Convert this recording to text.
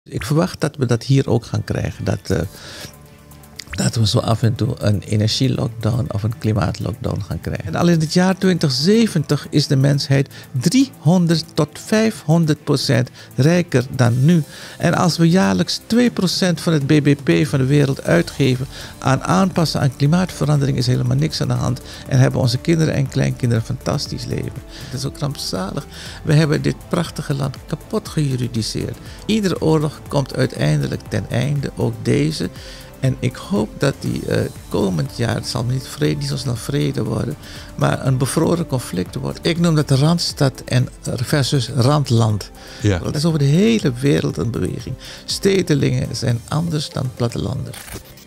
Ik verwacht dat we dat hier ook gaan krijgen. Dat we zo af en toe een energielockdown of een klimaatlockdown gaan krijgen. En al in het jaar 2070 is de mensheid 300 tot 500% rijker dan nu. En als we jaarlijks 2% van het bbp van de wereld uitgeven aan aanpassen aan klimaatverandering, is helemaal niks aan de hand. En hebben onze kinderen en kleinkinderen een fantastisch leven. Het is ook rampzalig. We hebben dit prachtige land kapot gejuridiseerd. Iedere oorlog komt uiteindelijk ten einde, ook deze. En ik hoop dat die komend jaar, het zal niet zo snel vrede worden, maar een bevroren conflict wordt. Ik noem dat Randstad versus Randland. Ja. Dat is over de hele wereld een beweging. Stedelingen zijn anders dan plattelanders.